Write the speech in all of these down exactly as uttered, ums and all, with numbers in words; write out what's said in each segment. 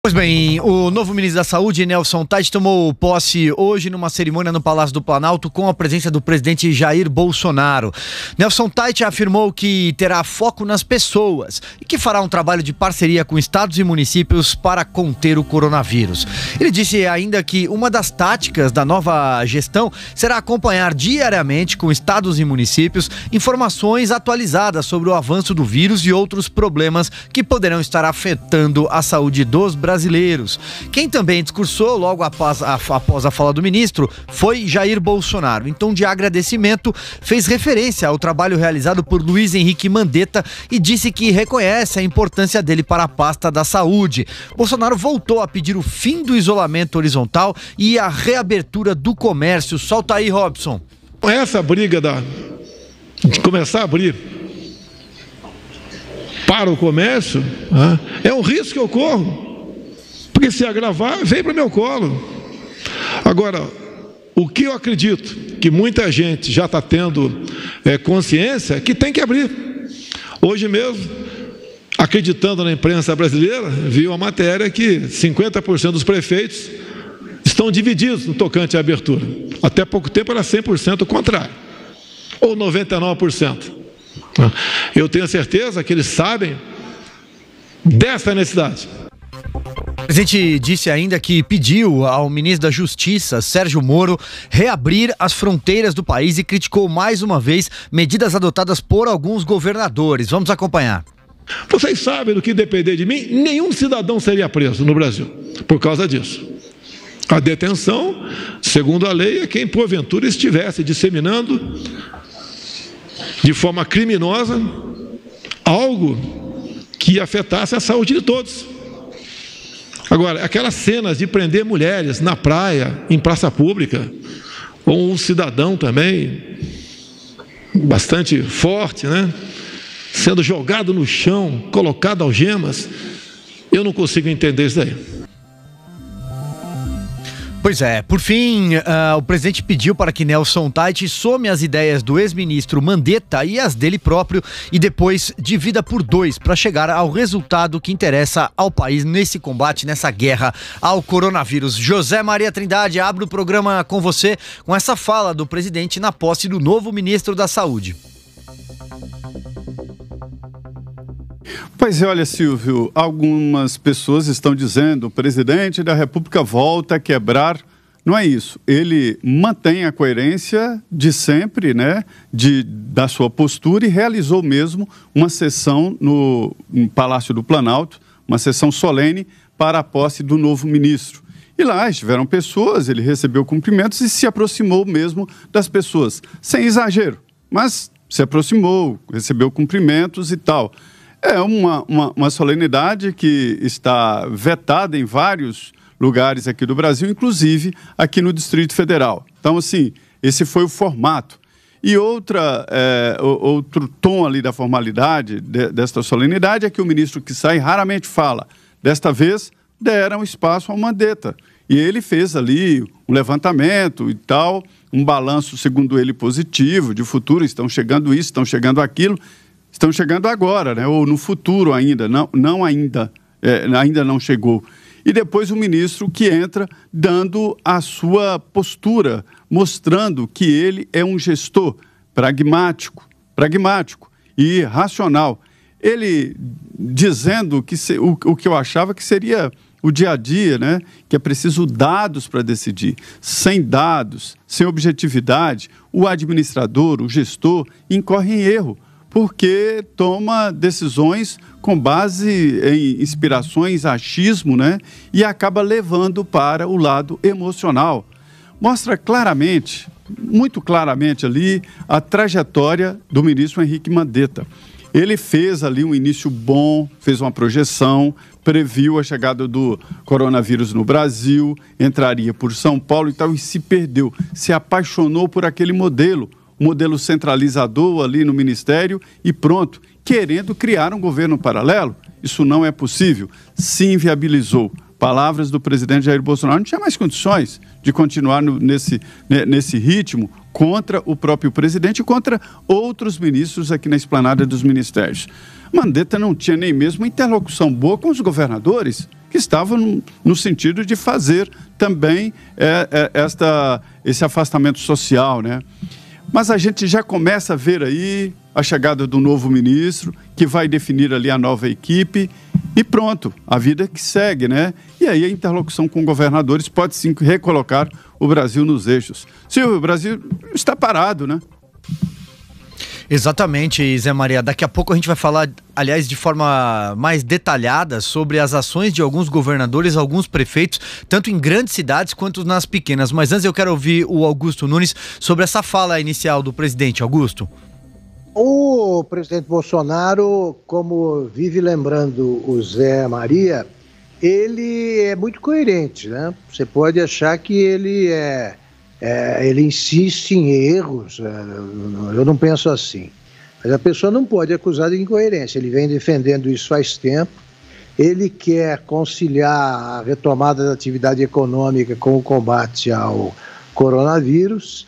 Pois bem, o novo ministro da Saúde, Nelson Taixe, tomou posse hoje numa cerimônia no Palácio do Planalto com a presença do presidente Jair Bolsonaro. Nelson Taixe afirmou que terá foco nas pessoas e que fará um trabalho de parceria com estados e municípios para conter o coronavírus. Ele disse ainda que uma das táticas da nova gestão será acompanhar diariamente com estados e municípios informações atualizadas sobre o avanço do vírus e outros problemas que poderão estar afetando a saúde dos brasileiros. brasileiros. Quem também discursou logo após a, após a fala do ministro foi Jair Bolsonaro. Em tom de agradecimento, fez referência ao trabalho realizado por Luiz Henrique Mandetta e disse que reconhece a importância dele para a pasta da saúde. Bolsonaro voltou a pedir o fim do isolamento horizontal e a reabertura do comércio. Solta aí, Robson. Essa briga da, de começar a abrir para o comércio é um risco que eu corro. Porque se agravar, vem para o meu colo. Agora, o que eu acredito que muita gente já está tendo é, consciência é que tem que abrir. Hoje mesmo, acreditando na imprensa brasileira, vi uma matéria que cinquenta por cento dos prefeitos estão divididos no tocante à abertura. Até pouco tempo era cem por cento o contrário, ou noventa e nove por cento. Eu tenho certeza que eles sabem dessa necessidade. O presidente disse ainda que pediu ao ministro da Justiça, Sérgio Moro, reabrir as fronteiras do país e criticou mais uma vez medidas adotadas por alguns governadores. Vamos acompanhar. Vocês sabem do que depender de mim, nenhum cidadão seria preso no Brasil por causa disso. A detenção, segundo a lei, é quem porventura estivesse disseminando de forma criminosa algo que afetasse a saúde de todos. Agora, aquelas cenas de prender mulheres na praia, em praça pública, ou um cidadão também, bastante forte, né? Sendo jogado no chão, colocado algemas, eu não consigo entender isso daí. Pois é, por fim, uh, o presidente pediu para que Nelson Taixe some as ideias do ex-ministro Mandetta e as dele próprio e depois divida por dois para chegar ao resultado que interessa ao país nesse combate, nessa guerra ao coronavírus. José Maria Trindade, abre o programa com você com essa fala do presidente na posse do novo ministro da Saúde. Pois é, olha, Silvio, algumas pessoas estão dizendo o presidente da República volta a quebrar. Não é isso. Ele mantém a coerência de sempre, né, de, da sua postura e realizou mesmo uma sessão no, no Palácio do Planalto, uma sessão solene para a posse do novo ministro. E lá estiveram pessoas, ele recebeu cumprimentos e se aproximou mesmo das pessoas, sem exagero, mas se aproximou, recebeu cumprimentos e tal. É uma, uma, uma solenidade que está vetada em vários lugares aqui do Brasil, inclusive aqui no Distrito Federal. Então, assim, esse foi o formato. E outra, é, outro tom ali da formalidade de, desta solenidade é que o ministro que sai raramente fala. Desta vez, deram espaço ao Mandetta. E ele fez ali um levantamento e tal, um balanço, segundo ele, positivo, de futuro, estão chegando isso, estão chegando aquilo. Estão chegando agora, né? Ou no futuro ainda, não, não ainda, é, ainda não chegou. E depois o ministro que entra dando a sua postura, mostrando que ele é um gestor pragmático, pragmático e racional. Ele dizendo que se, o, o que eu achava que seria o dia a dia, né? Que é preciso dados para decidir. Sem dados, sem objetividade, o administrador, o gestor, incorre em erro, porque toma decisões com base em inspirações, achismo, né? E acaba levando para o lado emocional. Mostra claramente, muito claramente ali, a trajetória do ministro Henrique Mandetta. Ele fez ali um início bom, fez uma projeção, previu a chegada do coronavírus no Brasil, entraria por São Paulo e tal, e se perdeu, se apaixonou por aquele modelo, modelo centralizador ali no Ministério e pronto, querendo criar um governo paralelo. Isso não é possível, se inviabilizou. palavras do presidente Jair Bolsonaro, não tinha mais condições de continuar no, nesse, né, nesse ritmo contra o próprio presidente e contra outros ministros aqui na esplanada dos ministérios. Mandetta não tinha nem mesmo interlocução boa com os governadores, que estavam no, no sentido de fazer também é, é, esta, esse afastamento social, né? Mas a gente já começa a ver aí a chegada do novo ministro, que vai definir ali a nova equipe, e pronto, a vida que segue, né? E aí a interlocução com governadores pode sim recolocar o Brasil nos eixos. Silvio, o Brasil está parado, né? Exatamente, Zé Maria. Daqui a pouco a gente vai falar, aliás, de forma mais detalhada sobre as ações de alguns governadores, alguns prefeitos, tanto em grandes cidades quanto nas pequenas. Mas antes eu quero ouvir o Augusto Nunes sobre essa fala inicial do presidente. Augusto. O presidente Bolsonaro, como vive lembrando o Zé Maria, ele é muito coerente, né? Você pode achar que ele é... É, ele insiste em erros, é, eu não penso assim. Mas a pessoa não pode acusar de incoerência, ele vem defendendo isso faz tempo, ele quer conciliar a retomada da atividade econômica com o combate ao coronavírus,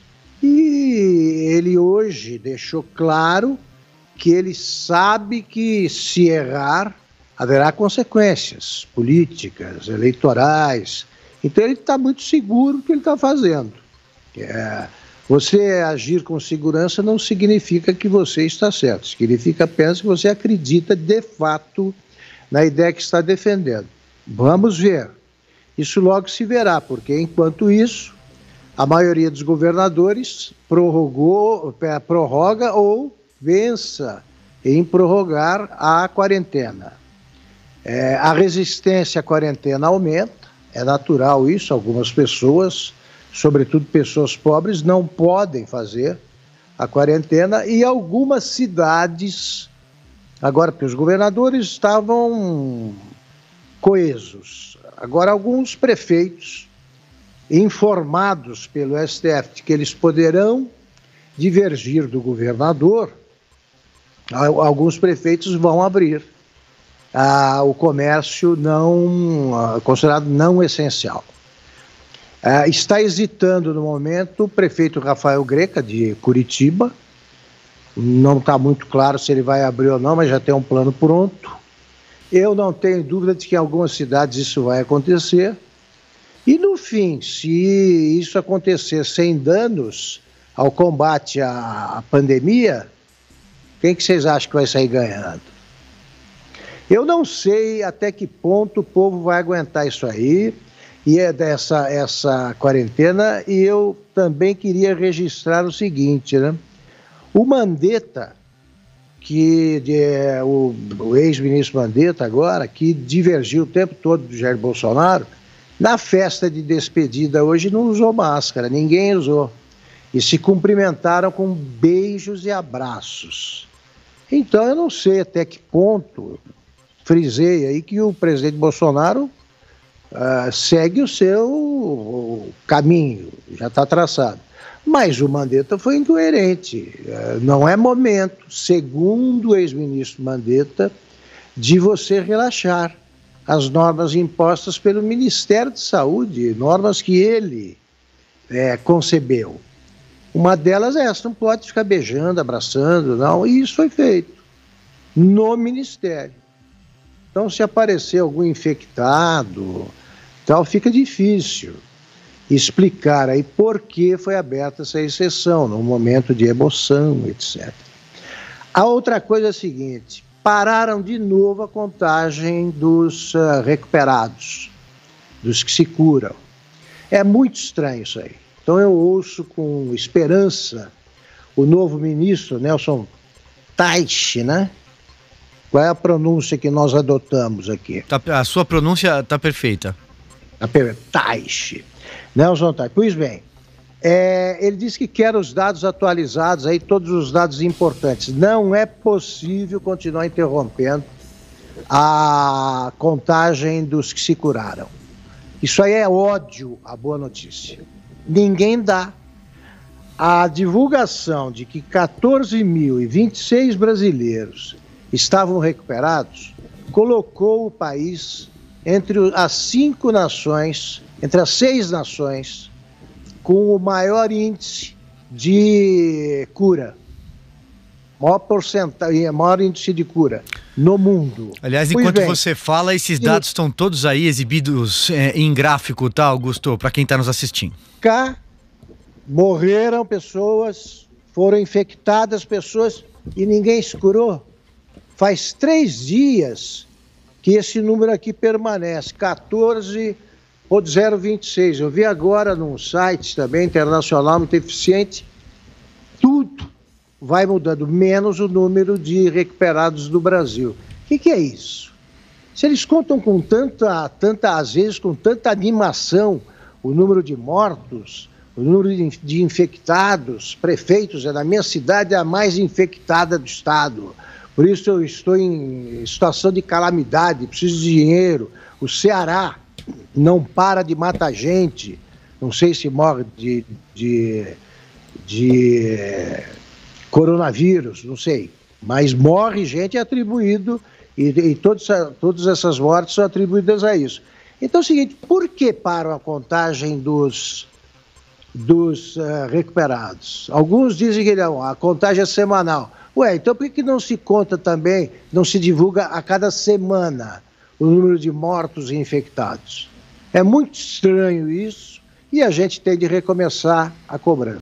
e ele hoje deixou claro que ele sabe que se errar haverá consequências políticas, eleitorais, então ele está muito seguro do que ele está fazendo. É, você agir com segurança não significa que você está certo, significa apenas que você acredita de fato na ideia que está defendendo. Vamos ver, isso logo se verá, porque enquanto isso, a maioria dos governadores prorrogou, prorroga ou vença em prorrogar a quarentena. É, a resistência à quarentena aumenta, é natural isso, algumas pessoas, sobretudo pessoas pobres, não podem fazer a quarentena, e algumas cidades, agora porque os governadores estavam coesos, agora alguns prefeitos, informados pelo S T F de que eles poderão divergir do governador, alguns prefeitos vão abrir ah, o comércio não, ah, considerado não essencial. Uh, está hesitando no momento o prefeito Rafael Greca, de Curitiba. Não está muito claro se ele vai abrir ou não, mas já tem um plano pronto. Eu não tenho dúvida de que em algumas cidades isso vai acontecer. E, no fim, se isso acontecer sem danos ao combate à, à pandemia, quem que vocês acham que vai sair ganhando? Eu não sei até que ponto o povo vai aguentar isso aí. E é dessa essa quarentena, e eu também queria registrar o seguinte, né? O Mandetta, que de, o, o ex-ministro Mandetta agora, que divergiu o tempo todo do Jair Bolsonaro, na festa de despedida hoje não usou máscara, ninguém usou. E se cumprimentaram com beijos e abraços. Então eu não sei até que ponto, frisei aí que o presidente Bolsonaro Uh, segue o seu caminho, já está traçado. Mas o Mandetta foi incoerente. Uh, não é momento, segundo o ex-ministro Mandetta, de você relaxar as normas impostas pelo Ministério da Saúde, normas que ele é, concebeu. Uma delas é essa, não pode ficar beijando, abraçando, não, e isso foi feito no Ministério. Então, se aparecer algum infectado, tal, fica difícil explicar aí por que foi aberta essa exceção, num momento de emoção, etcétera. A outra coisa é a seguinte, pararam de novo a contagem dos uh, recuperados, dos que se curam. É muito estranho isso aí. Então eu ouço com esperança o novo ministro, Nelson Teich, né? Qual é a pronúncia que nós adotamos aqui? Tá, a sua pronúncia está perfeita. Teich. Nelson Teich. Pois bem, é, ele disse que quer os dados atualizados, aí todos os dados importantes. Não é possível continuar interrompendo a contagem dos que se curaram. Isso aí é ódio à boa notícia. Ninguém dá. A divulgação de que quatorze mil e vinte e seis brasileiros estavam recuperados colocou o país entre as cinco nações, entre as seis nações, com o maior índice de cura. Maior porcentagem, maior índice de cura no mundo. Aliás, Pois enquanto bem, você fala, esses dados estão todos aí exibidos é, em gráfico, tá, Augusto? Para quem está nos assistindo. Cá morreram pessoas, foram infectadas pessoas e ninguém se curou. Faz três dias que esse número aqui permanece, quatorze ponto zero vinte e seis. Eu vi agora num site também internacional muito eficiente, tudo vai mudando, menos o número de recuperados do Brasil. O que, que é isso? Se eles contam com tanta, tanta, às vezes com tanta animação, o número de mortos, o número de, de infectados, prefeitos, é da minha cidade a mais infectada do estado. Por isso eu estou em situação de calamidade, preciso de dinheiro. O Ceará não para de matar gente, não sei se morre de, de, de coronavírus, não sei, mas morre gente atribuído, e, e todos, todas essas mortes são atribuídas a isso. Então é o seguinte, por que param a contagem dos, dos uh, recuperados? Alguns dizem que não, a contagem é semanal. Ué, então por que não se conta também, não se divulga a cada semana o número de mortos e infectados? É muito estranho isso e a gente tem de recomeçar a cobrança.